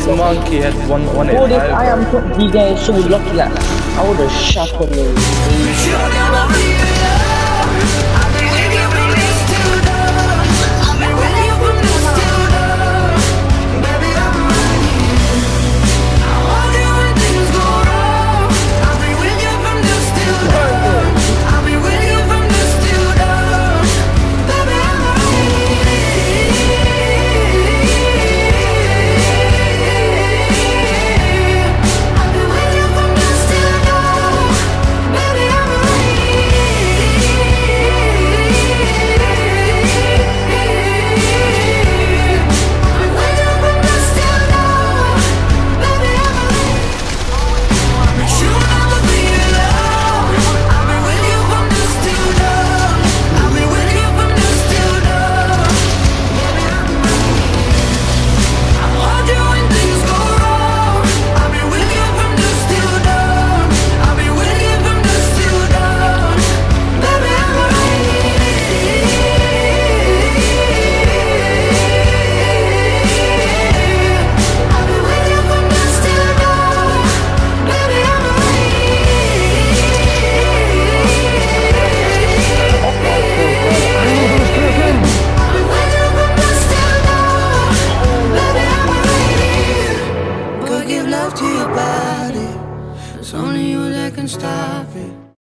monkey had one What if I am bro. DJ so lucky that I would have shot him.